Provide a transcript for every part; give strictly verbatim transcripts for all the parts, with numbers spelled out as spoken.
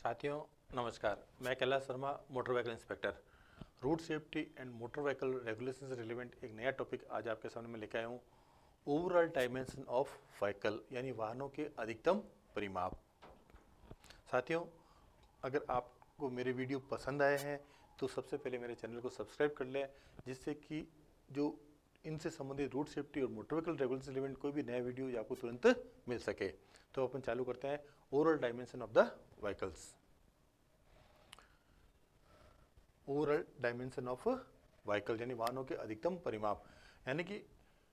साथियों नमस्कार, मैं Kailash Sharma, motor vehicle inspector. Road safety and motor vehicle regulation से रिलेवेंट एक नया टॉपिक आज आपके सामने मैं लेकर आया हूँ। ओवरऑल डायमेंशन ऑफ व्हीकल यानी वाहनों के अधिकतम परिमाप। साथियों, अगर आपको मेरे वीडियो पसंद आए हैं तो सबसे पहले मेरे चैनल को सब्सक्राइब कर लें, जिससे कि जो इनसे संबंधित रोड सेफ्टी और मोटर व्हीकल रेगुलेशन से रिलेवेंट कोई भी नया वीडियो आपको तुरंत मिल सके। तो अपन चालू करते हैं overall dimension of the vehicles. Overall dimension of vehicle यानी वाहनों के अधिकतम परिमाप, यानी कि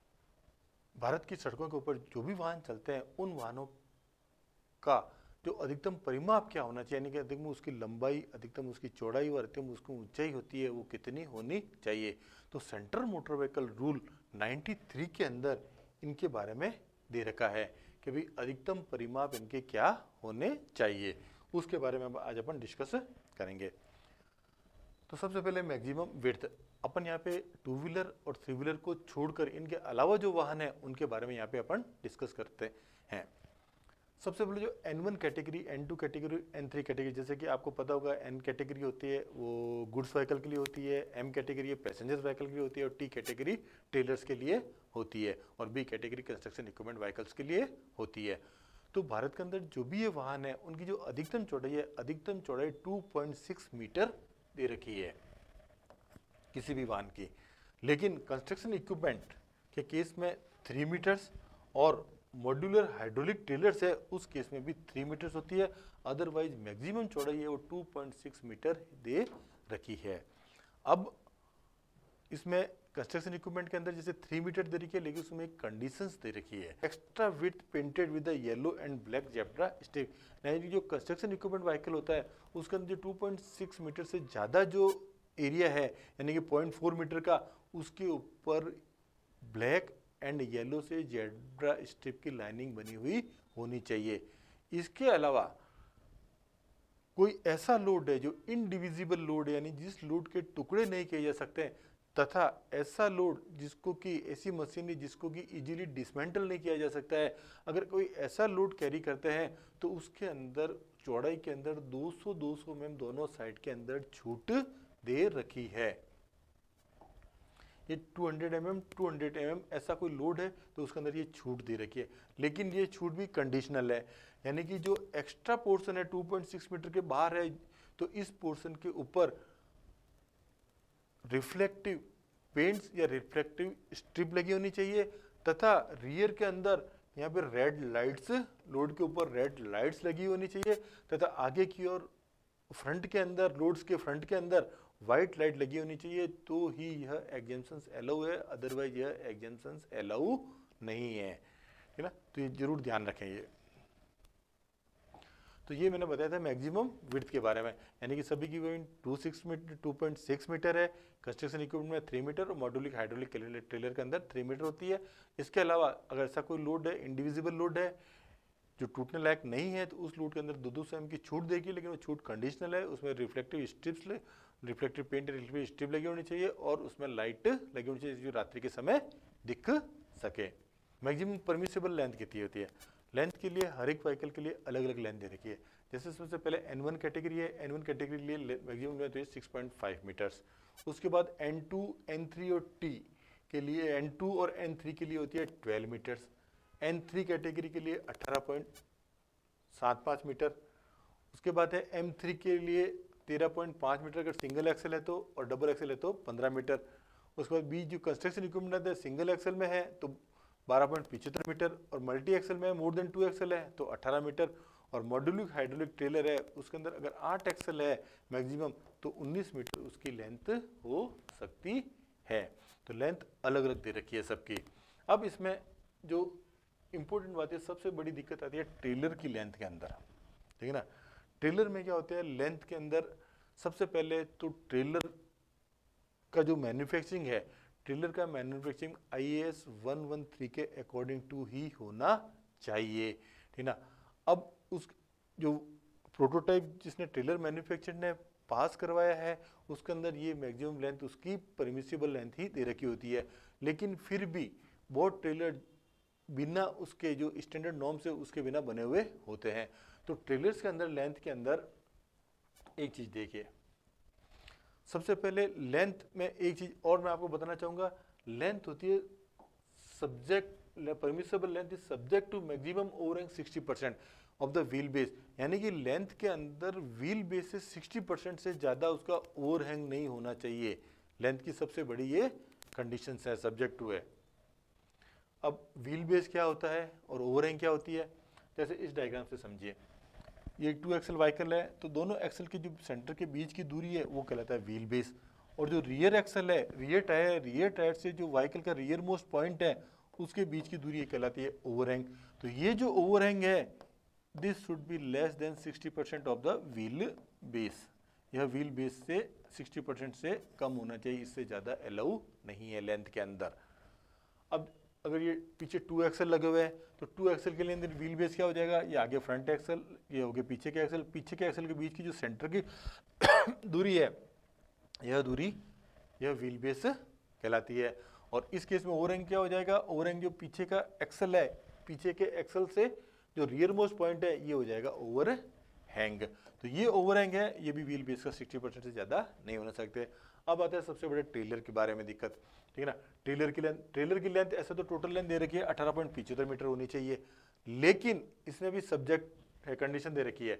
भारत की सड़कों के ऊपर जो भी वाहन चलते हैं उन वाहनों का जो अधिकतम परिमाप क्या होना चाहिए, यानी कि अधिकतम उसकी लंबाई, अधिकतम उसकी चौड़ाई और अधिकतम उसकी ऊंचाई होती है, वो कितनी होनी चाहिए। तो सेंट्रल मोटर व्हीकल रूल तिरानवे के अंदर इनके बारे में दे रखा है कि भाई अधिकतम परिमाप इनके क्या होने चाहिए। उसके बारे में आज अपन डिस्कस करेंगे। तो सबसे पहले मैक्सिमम विड्थ, अपन यहाँ पे टू व्हीलर और थ्री व्हीलर को छोड़कर इनके अलावा जो वाहन है उनके बारे में यहाँ पे अपन डिस्कस करते हैं। सबसे पहले जो N one category, N two category, N three category, जैसे कि आपको पता होगा एन कैटेगरी होती है वो गुड्स व्हीकल के लिए होती है, एम कैटेगरी पैसेंजर व्हीकल के लिए होती है और टी कैटेगरी ट्रेलर्स के लिए होती है और B category construction equipment vehicles के लिए होती है। तो भारत के अंदर जो भी ये वाहन है उनकी जो अधिकतम चौड़ाई है, अधिकतम चौड़ाई टू पॉइंट सिक्स मीटर दे रखी है किसी भी वाहन की। लेकिन कंस्ट्रक्शन इक्विपमेंट के केस में थ्री मीटर्स और मॉड्यूलर हाइड्रोलिक ट्रेलर्स है उस केस में भी थ्री मीटर्स होती है। अदरवाइज मैक्सिमम चौड़ाई है वो टू पॉइंट सिक्स मीटर दे रखी है। अब इसमें कंस्ट्रक्शन इक्विपमेंट के अंदर जैसे थ्री मीटर दे रखी है, लेकिन उसमें एक कंडीशंस दे रखी है, extra width painted with the yellow and black zebra strip. यानी जो कंस्ट्रक्शन इक्विपमेंट व्हीकल होता है उसके अंदर जो टू पॉइंट सिक्स मीटर से ज़्यादा जो एरिया है यानी कि पॉइंट फोर मीटर का, उसके ऊपर ब्लैक एंड येलो से जेब्रा स्ट्रिप की लाइनिंग बनी हुई होनी चाहिए। इसके अलावा कोई ऐसा लोड है जो इनडिविजिबल लोड है, यानी जिस लोड के टुकड़े नहीं किए जा सकते, तथा ऐसा लोड जिसको कि ऐसी मशीनरी जिसको कि इजीली डिसमेंटल नहीं किया जा सकता है, अगर कोई ऐसा लोड कैरी करते हैं तो उसके अंदर चौड़ाई के अंदर दो सौ दो सौ एम एम दोनों साइड के अंदर छूट दे रखी है। ये two hundred M M two hundred M M ऐसा कोई लोड है तो उसके अंदर ये छूट दे रखी है, लेकिन ये छूट भी कंडीशनल है। यानी कि जो एक्स्ट्रा पोर्शन है टू पॉइंट सिक्स मीटर के बाहर है, तो इस पोर्शन के ऊपर रिफ्लेक्टिव पेंट्स या रिफ्लेक्टिव स्ट्रिप लगी होनी चाहिए, तथा रियर के अंदर यहाँ पे रेड लाइट्स, लोड के ऊपर रेड लाइट्स लगी होनी चाहिए, तथा आगे की ओर फ्रंट के अंदर, लोड्स के फ्रंट के अंदर व्हाइट लाइट लगी होनी चाहिए, तो ही यह एग्जेम्पशंस अलाउ है, अदरवाइज यह एग्जेम्पशंस अलाउ नहीं है। ठीक है ना, तो ये जरूर ध्यान रखें। ये तो ये मैंने बताया था मैक्सिमम विड्थ के बारे में, यानी कि सभी की two six metre two point six metre है, कंस्ट्रक्शन इक्विपमेंट में थ्री मीटर और मॉड्यूलिक हाइड्रोलिक ट्रेलर के अंदर थ्री मीटर होती है। इसके अलावा अगर ऐसा कोई लोड है, इंडिविजिबल लोड है जो टूटने लायक नहीं है, तो उस लोड के अंदर दो दो सौ एम की छूट देगी, लेकिन वो छूट कंडीशनल है। उसमें reflective strips, reflective paint, reflective strip लगी होनी चाहिए और उसमें लाइट लगी होनी चाहिए जो रात्रि के समय दिख सके। मैक्सिमम परमिसिबल लेंथ कितनी होती है? लेंथ के लिए हर एक व्हीकल के लिए अलग अलग लेंथ दे रखी है। जैसे सबसे पहले एन वन कैटेगरी है, एन वन कैटेगरी के लिए मैक्सिमम लेंथ है सिक्स पॉइंट फाइव मीटर्स। उसके बाद एन टू, एन थ्री और टी के लिए, एन टू और एन थ्री के लिए होती है twelve metres. N three category के लिए अठारह पॉइंट सात पाँच मीटर। उसके बाद है एम थ्री के लिए तेरह पॉइंट पाँच मीटर अगर सिंगल एक्सल है तो, और डबल एक्सल है तो पंद्रह मीटर। उसके बाद बी जो कंस्ट्रक्शन इक्विपमेंट है, सिंगल एक्सल में है तो बारह पॉइंट पिछहत्तर मीटर, और मल्टी एक्सल में मोर देन टू एक्सल है तो अठारह मीटर, और मॉड्यूलिक हाइड्रोलिक ट्रेलर है उसके अंदर अगर आठ एक्सल है मैक्सिमम तो उन्नीस मीटर उसकी लेंथ हो सकती है। तो लेंथ अलग अलग दे रखी है सबकी। अब इसमें जो इंपॉर्टेंट बात है, सबसे बड़ी दिक्कत आती है ट्रेलर की लेंथ के अंदर। ठीक है ना, ट्रेलर में क्या होता है लेंथ के अंदर, सबसे पहले तो ट्रेलर का जो मैन्युफैक्चरिंग है, ट्रेलर का manufacturing I A S one one three के अकॉर्डिंग टू ही होना चाहिए। ठीक ना, अब उस जो प्रोटोटाइप जिसने ट्रेलर मैन्युफैक्चर ने पास करवाया है उसके अंदर ये मैक्सिमम लेंथ उसकी परमिसिबल लेंथ ही दे रखी होती है, लेकिन फिर भी बहुत ट्रेलर बिना उसके जो स्टैंडर्ड नॉर्म से उसके बिना बने हुए होते हैं। तो ट्रेलर्स के अंदर लेंथ के अंदर एक चीज देखिए, सबसे पहले लेंथ में एक चीज और मैं आपको बताना चाहूंगा, लेंथ होती है subject, permissible length is subject to maximum overhang sixty percent of the wheel base, यानी कि लेंथ के अंदर व्हील बेस से सिक्सटी परसेंट से ज्यादा उसका ओवरहैंग नहीं होना चाहिए। लेंथ की सबसे बड़ी ये कंडीशन है, सब्जेक्ट टू है। अब व्हील बेस क्या होता है और ओवरहैंग क्या होती है, जैसे इस डायग्राम से समझिए, ये टू एक्सल व्हीकल है, तो दोनों एक्सल के जो सेंटर के बीच की दूरी है वो कहलाता है व्हील बेस, और जो रियर एक्सल है, रियर टायर, रियर टायर से जो व्हीकल का रियर मोस्ट पॉइंट है उसके बीच की दूरी कहलाती है ओवरहैंग। तो ये जो ओवरहैंग है this should be less than sixty percent of the wheel base, यह व्हील बेस से सिक्सटी परसेंट से कम होना चाहिए, इससे ज़्यादा अलाउ नहीं है लेंथ के अंदर। अब अगर ये पीछे टू एक्सल लगे हुए हैं तो टू एक्सल के लिए अंदर व्हील बेस क्या हो जाएगा, ये आगे फ्रंट एक्सल, ये हो गया पीछे के एक्सल, पीछे के एक्सल के बीच की जो सेंटर की दूरी है यह दूरी यह व्हील बेस कहलाती है। और इस केस में ओवरहैंग क्या हो जाएगा, ओवरहैंग जो पीछे का एक्सल है, पीछे के एक्सल से जो रियर मोस्ट पॉइंट है ये हो जाएगा ओवरहैंग। तो ये ओवरहैंग है, ये भी व्हील बेस का सिक्सटी परसेंट से ज़्यादा नहीं होना सकते। अब आता है सबसे बड़े ट्रेलर के बारे में दिक्कत, ठीक है ना। ट्रेलर की लेंथ, ट्रेलर की लेंथ ऐसे तो टोटल लेंथ दे रखी है अठारह पॉइंट पिछहत्तर मीटर होनी चाहिए, लेकिन इसमें भी सब्जेक्ट है, कंडीशन दे रखी है,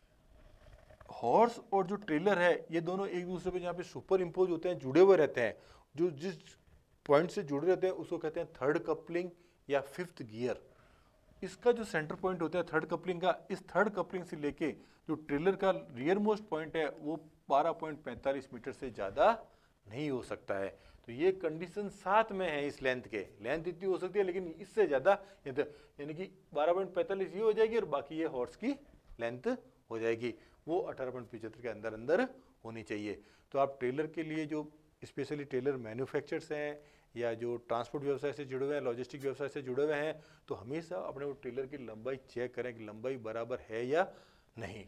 हॉर्स और जो ट्रेलर है ये दोनों एक दूसरे पे जहाँ पे सुपर इम्पोज होते हैं, जुड़े हुए रहते हैं, जो जिस पॉइंट से जुड़े रहते हैं उसको कहते हैं थर्ड कपलिंग या फिफ्थ गियर। इसका जो सेंटर पॉइंट होता है थर्ड कपलिंग का, इस थर्ड कपलिंग से लेके जो ट्रेलर का रियर मोस्ट पॉइंट है वो बारह पॉइंट पैंतालीस मीटर से ज़्यादा नहीं हो सकता है। तो ये कंडीशन साथ में है इस लेंथ के, लेंथ इतनी हो सकती है लेकिन इससे ज़्यादा, यानी कि बारह पॉइंट पैंतालीस ये हो जाएगी और बाकी ये हॉर्स की लेंथ हो जाएगी, वो अठारह पॉइंट पिछहत्तर के अंदर अंदर होनी चाहिए। तो आप ट्रेलर के लिए जो स्पेशली ट्रेलर मैन्युफैक्चरर्स हैं या जो ट्रांसपोर्ट व्यवसाय से जुड़े हुए हैं, लॉजिस्टिक व्यवसाय से जुड़े हुए हैं, तो हमेशा अपने वो ट्रेलर की लंबाई चेक करें कि लंबाई बराबर है या नहीं।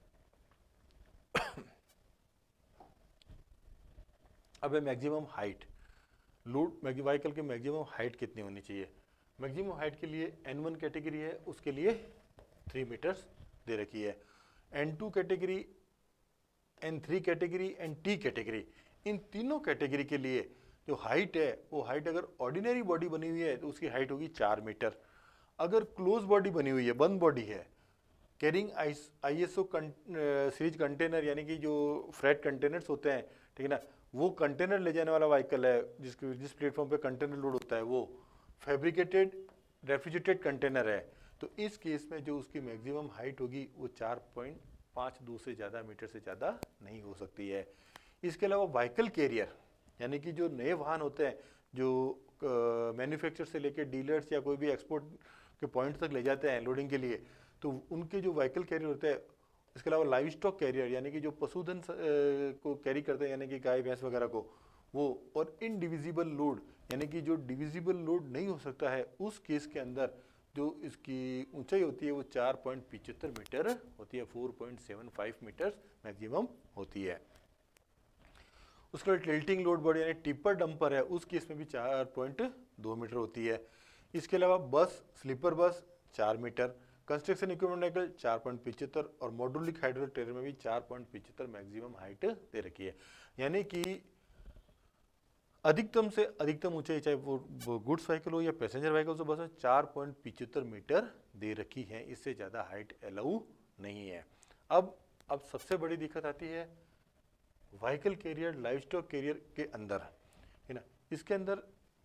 अब है मैक्सिमम हाइट, लोड व्हीकल की मैक्सिमम हाइट कितनी होनी चाहिए। मैक्सिमम हाइट के लिए एन वन कैटेगरी है, उसके लिए थ्री मीटर्स दे रखी है, N two category, N three category, N T category, इन तीनों कैटेगरी के लिए जो हाइट है वो हाइट अगर ऑर्डिनरी बॉडी बनी हुई है तो उसकी हाइट होगी चार मीटर, अगर क्लोज बॉडी बनी हुई है, बंद बॉडी है, carrying I S O series container, यानी कि जो फ्रेट कंटेनर्स होते हैं, ठीक है ना, वो कंटेनर ले जाने वाला व्हीकल है जिसके जिस प्लेटफॉर्म पे कंटेनर लोड होता है वो फैब्रिकेटेड रेफ्रिजरेटेड कंटेनर है, तो इस केस में जो उसकी मैक्सिमम हाइट होगी वो चार पॉइंट पाँच दो से ज़्यादा मीटर से ज़्यादा नहीं हो सकती है। इसके अलावा व्हीकल कैरियर, यानी कि जो नए वाहन होते हैं जो मैन्युफैक्चर से लेकर डीलर्स या कोई भी एक्सपोर्ट के पॉइंट तक ले जाते हैं लोडिंग के लिए, तो उनके जो व्हीकल कैरियर होते हैं, इसके अलावा लाइव स्टॉक कैरियर यानी कि जो पशुधन को कैरी करते हैं यानी कि गाय भैंस वगैरह को, वो, और इनडिविजिबल लोड यानी कि जो डिविजिबल लोड नहीं हो सकता है, उस केस के अंदर जो इसकी ऊंचाई होती है वो चार पॉइंट पिचहत्तर मीटर होती है, four point seven five metre maximum होती है। उसके बाद टिल्टिंग लोड बॉडी यानी टिपर डंपर है, उस केस में भी चार पॉइंट दो मीटर होती है। इसके अलावा बस, स्लीपर बस चार मीटर, कंस्ट्रक्शन इक्विपमेंट व्हीकल चार पॉइंट पिचहत्तर और मॉड्यूलिक हाइड्रोलिक ट्रेलर में भी चार पॉइंट पिचहत्तर मैक्सिमम हाइट दे रखी है, यानी कि अधिकतम से अधिकतम ऊंचाई चाहे वो गुड्स व्हीकल हो या पैसेंजर व्हीकल हो, बस चार पॉइंट पिचहत्तर मीटर दे रखी है, इससे ज़्यादा हाइट अलाउ नहीं है। अब अब सबसे बड़ी दिक्कत आती है vehicle carrier, livestock carrier के अंदर, है ना, इसके अंदर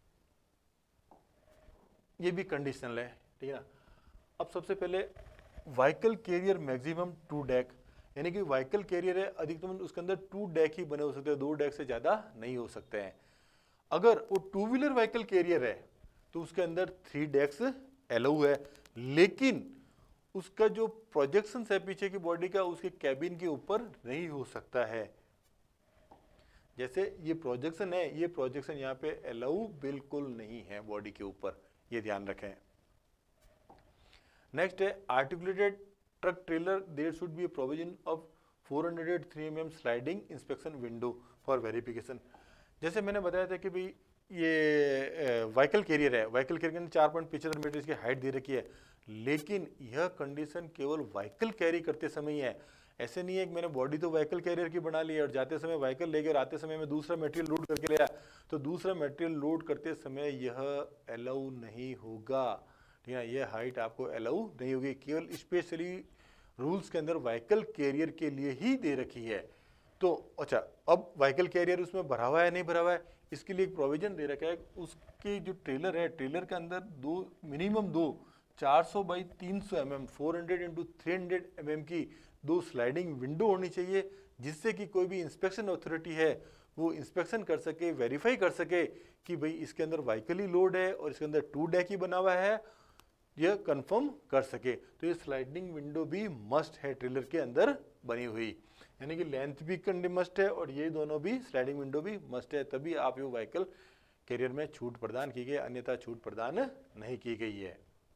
ये भी कंडीशनल है, ठीक है ना। अब सबसे पहले vehicle carrier maximum two deck, यानी कि व्हीकल कैरियर है अधिकतम उसके अंदर टू डेक ही बने हो सकते हैं, दो डेक से ज़्यादा नहीं हो सकते हैं। अगर वो टू व्हीलर व्हीकल कैरियर है तो उसके अंदर थ्री डेक्स अलाउ है, लेकिन उसका जो प्रोजेक्शन है पीछे की बॉडी का उसके कैबिन के ऊपर नहीं हो सकता है। जैसे ये प्रोजेक्शन है, ये प्रोजेक्शन यहाँ पे अलाउ बिल्कुल नहीं है बॉडी के ऊपर, ये ध्यान रखें। नेक्स्ट है articulated truck trailer, there should be a provision of four hundred three M M sliding inspection window for verification. जैसे मैंने बताया था कि भाई ये व्हीकल कैरियर है, व्हीकल कैरियर ने चार पॉइंट पिछहत्तर मीटर इसकी हाइट दे रखी है, लेकिन यह कंडीशन केवल व्हीकल कैरी करते समय ही है। ऐसे नहीं है कि मैंने बॉडी तो व्हीकल कैरियर की बना ली है और जाते समय व्हीकल लेके और आते समय मैं दूसरा मटेरियल लोड करके ले आया, तो दूसरा मटेरियल लोड करते समय यह अलाउ नहीं होगा, ठीक है। यह हाइट आपको अलाउ नहीं होगी, केवल स्पेशली रूल्स के अंदर व्हीकल कैरियर के लिए ही दे रखी है। तो अच्छा, अब व्हीकल कैरियर उसमें भरा हुआ है नहीं भरा हुआ है, इसके लिए एक प्रोविजन दे रखा है। उसके जो ट्रेलर है, ट्रेलर के अंदर दो मिनिमम दो चार सौ बाई तीन सौ M M four hundred into three hundred M M की दो स्लाइडिंग विंडो होनी चाहिए, जिससे कि कोई भी इंस्पेक्शन अथॉरिटी है वो इंस्पेक्शन कर सके, वेरीफाई कर सके कि भाई इसके अंदर व्हीकल ही लोड है और इसके अंदर टू डेक ही बना हुआ है, यह कंफर्म कर सके। तो ये स्लाइडिंग विंडो भी मस्ट है ट्रेलर के अंदर बनी हुई, यानी कि लेंथ भी कंडी मस्ट है और ये दोनों भी स्लाइडिंग विंडो भी मस्ट है, तभी आप ये व्हीकल कैरियर में छूट प्रदान की गई, अन्यथा छूट प्रदान नहीं की गई है।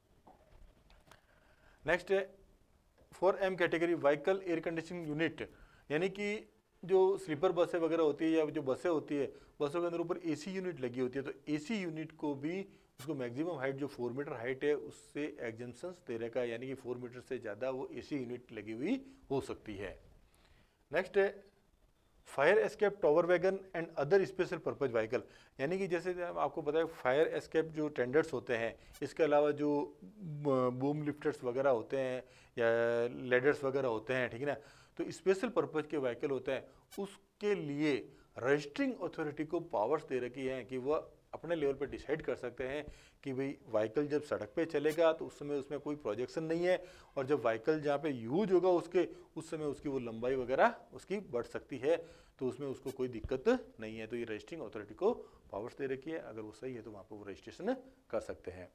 नेक्स्ट है four M category vehicle air conditioning unit, यानी कि जो स्लीपर बसें वगैरह होती है या जो बसें होती है, बसों के अंदर ऊपर एसी यूनिट लगी होती है, तो एसी यूनिट को भी उसको मैक्सिमम हाइट जो फोर मीटर हाइट है उससे एग्जेम्पशंस दे रखा है, यानी कि फोर मीटर से ज़्यादा वो एसी यूनिट लगी हुई हो सकती है। नेक्स्ट है fire escape tower wagon and other special purpose vehicle, यानी कि जैसे आपको पता है फायर एस्केप जो टेंडर्स होते हैं, इसके अलावा जो बूम लिफ्टर्स वगैरह होते हैं या लेडर्स वगैरह होते हैं, ठीक है ना, तो स्पेशल पर्पज के व्हीकल होते हैं, उसके लिए रजिस्टरिंग अथॉरिटी को पावर्स दे रखी हैं कि वह अपने लेवल पर डिसाइड कर सकते हैं कि भाई व्हीकल जब सड़क पे चलेगा तो उस समय उसमें कोई प्रोजेक्शन नहीं है, और जब व्हीकल जहाँ पे यूज होगा उसके उस समय उसकी वो लंबाई वगैरह उसकी बढ़ सकती है, तो उसमें उसको कोई दिक्कत नहीं है। तो ये रजिस्टरिंग अथॉरिटी को पावर्स दे रखी है, अगर वो सही है तो वहाँ पर वो रजिस्ट्रेशन कर सकते हैं।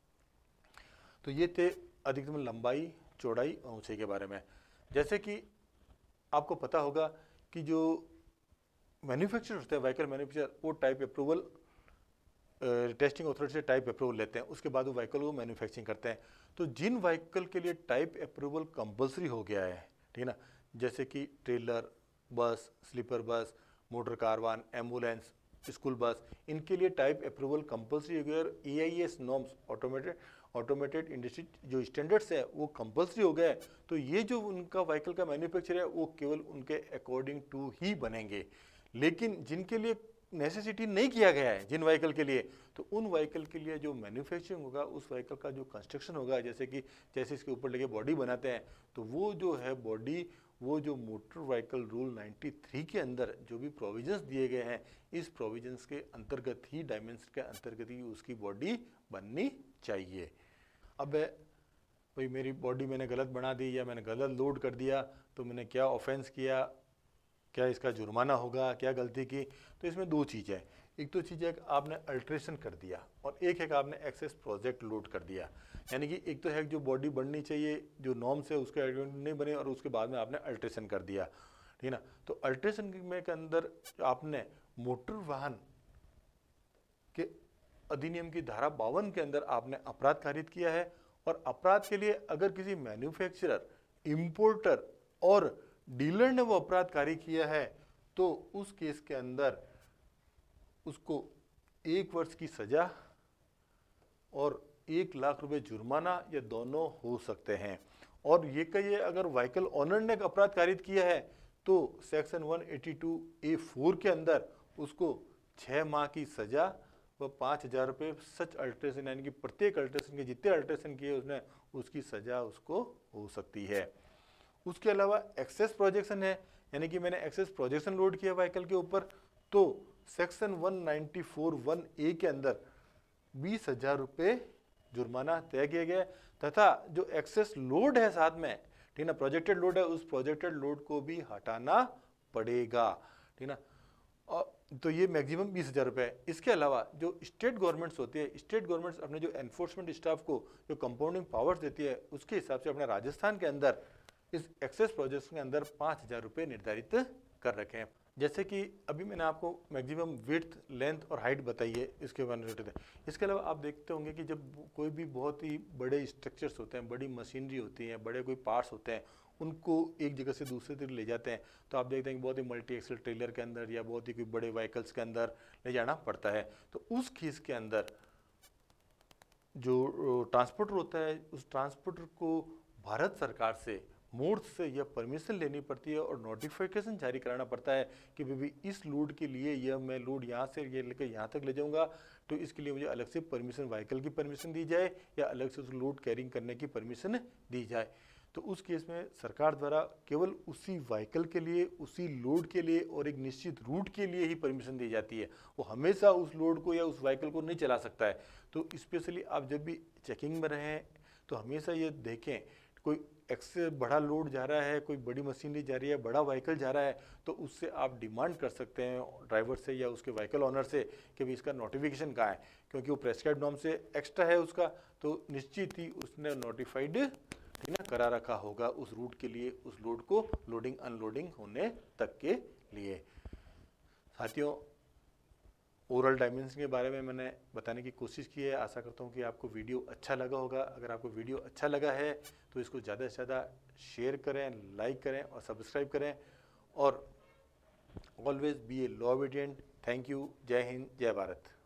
तो ये थे अधिकतम लंबाई, चौड़ाई और ऊंचाई के बारे में। जैसे कि आपको पता होगा कि जो मैन्युफैक्चरर होते हैं व्हीकल मैन्युफैक्चरर, वो टाइप अप्रूवल टेस्टिंग अथॉरिटी से टाइप अप्रूवल लेते हैं, उसके बाद वो व्हीकल को मैन्युफैक्चरिंग करते हैं। तो जिन व्हीकल के लिए टाइप अप्रूवल कंपलसरी हो गया है, ठीक है ना, जैसे कि ट्रेलर, बस, स्लीपर बस, motor Karwan, ambulance, school bus, इनके लिए टाइप अप्रूवल कंपलसरी हो गया और A I S norms automated automated industry जो स्टैंडर्ड्स है वो कंपलसरी हो गए। तो ये जो उनका व्हीकल का मैन्युफैक्चर है वो केवल उनके अकॉर्डिंग टू ही बनेंगे, लेकिन जिनके लिए नेसेसिटी नहीं किया गया है, जिन व्हीकल के लिए, तो उन व्हीकल के लिए जो मैन्युफैक्चरिंग होगा, उस व्हीकल का जो कंस्ट्रक्शन होगा, जैसे कि जैसे इसके ऊपर लगे बॉडी बनाते हैं, तो वो जो है बॉडी, वो जो मोटर व्हीकल रूल तिरानवे के अंदर जो भी प्रोविजंस दिए गए हैं, इस प्रोविजंस के अंतर्गत ही, डायमेंशन के अंतर्गत ही उसकी बॉडी बननी चाहिए। अब भाई मेरी बॉडी मैंने गलत बना दी या मैंने गलत लोड कर दिया, तो मैंने क्या ऑफेंस किया, क्या इसका जुर्माना होगा, क्या गलती की? तो इसमें दो चीज़ है, एक तो चीज़ है कि आपने अल्ट्रेशन कर दिया और एक है कि आपने एक्सेस प्रोजेक्ट लोड कर दिया। यानी कि एक तो है कि जो बॉडी बननी चाहिए, जो नॉर्म्स है उसके अकॉर्डिंग नहीं बने और उसके बाद में आपने अल्ट्रेशन कर दिया, ठीक है ना। तो अल्ट्रेशन में के अंदर आपने मोटर वाहन के अधिनियम की धारा बावन के अंदर आपने अपराध कारित किया है, और अपराध के लिए अगर किसी मैन्युफैक्चरर, इंपोर्टर और डीलर ने वो अपराध कार्य किया है, तो उस केस के अंदर उसको एक वर्ष की सजा और एक लाख रुपए जुर्माना या दोनों हो सकते हैं। और ये कहिए अगर व्हीकल ऑनर ने अपराध कारित किया है तो सेक्शन एक सौ बयासी ए फोर के अंदर उसको छः माह की सजा व पाँच हजार रुपये सच अल्ट्रेशन, यानी कि प्रत्येक अल्ट्रेशन के जितने अल्ट्रेशन किए उसने उसकी सजा उसको हो सकती है। उसके अलावा एक्सेस प्रोजेक्शन है, यानी कि मैंने एक्सेस प्रोजेक्शन लोड किया व्हीकल के ऊपर, तो सेक्शन एक सौ चौरानवे वन ए के अंदर बीस हजार रुपये जुर्माना तय किया गया, तथा जो एक्सेस लोड है साथ में, ठीक ना, प्रोजेक्टेड लोड है, उस प्रोजेक्टेड लोड को भी हटाना पड़ेगा, ठीक ना। और तो ये मैक्सिमम बीस हजार रुपये है। इसके अलावा जो स्टेट गवर्नमेंट्स होती है, स्टेट गवर्नमेंट्स अपने जो एनफोर्समेंट स्टाफ को जो कंपाउंडिंग पावर्स देती है, उसके हिसाब से अपने राजस्थान के अंदर इस एक्सेस प्रोजेक्ट्स के अंदर पाँच हजार रुपये निर्धारित कर रखे हैं। जैसे कि अभी मैंने आपको मैक्सिमम विड्थ, लेंथ और हाइट बताई है, इसके बारे में। इसके अलावा आप देखते होंगे कि जब कोई भी बहुत ही बड़े स्ट्रक्चर्स होते हैं, बड़ी मशीनरी होती है, बड़े कोई पार्ट्स होते हैं, उनको एक जगह से दूसरे जगह ले जाते हैं, तो आप देखते हैं कि बहुत ही मल्टी एक्सल ट्रेलर के अंदर या बहुत ही कोई बड़े व्हीकल्स के अंदर ले जाना पड़ता है। तो उस केस के अंदर जो ट्रांसपोर्टर होता है, उस ट्रांसपोर्टर को भारत सरकार से मोड से यह परमिशन लेनी पड़ती है और नोटिफिकेशन जारी कराना पड़ता है कि भाई इस लोड के लिए यह मैं लोड यहाँ से ये लेकर यहाँ तक ले जाऊँगा, तो इसके लिए मुझे अलग से परमिशन, व्हीकल की परमिशन दी जाए या अलग से उस लोड कैरिंग करने की परमिशन दी जाए। तो उस केस में सरकार द्वारा केवल उसी व्हीकल के लिए, उसी लोड के लिए और एक निश्चित रूट के लिए ही परमिशन दी जाती है। वो हमेशा उस लोड को या उस व्हीकल को नहीं चला सकता है। तो स्पेशली आप जब भी चेकिंग में रहें तो हमेशा ये देखें, कोई एक्स बड़ा लोड जा रहा है, कोई बड़ी मशीनरी जा रही है, बड़ा व्हीकल जा रहा है, तो उससे आप डिमांड कर सकते हैं ड्राइवर से या उसके व्हीकल ऑनर से कि भाई इसका नोटिफिकेशन कहाँ है, क्योंकि वो प्रेस्क्राइब नॉर्म से एक्स्ट्रा है उसका, तो निश्चित ही उसने नोटिफाइड ठीक ना करा रखा होगा उस रूट के लिए, उस लोड को लोडिंग अनलोडिंग होने तक के लिए। साथियों, ओवरऑल डायमेंशन के बारे में मैंने बताने की कोशिश की है। आशा करता हूँ कि आपको वीडियो अच्छा लगा होगा। अगर आपको वीडियो अच्छा लगा है तो इसको ज़्यादा से ज़्यादा शेयर करें, लाइक करें और सब्सक्राइब करें, और always be a law obedient. Thank you. Jai Hind, जय भारत।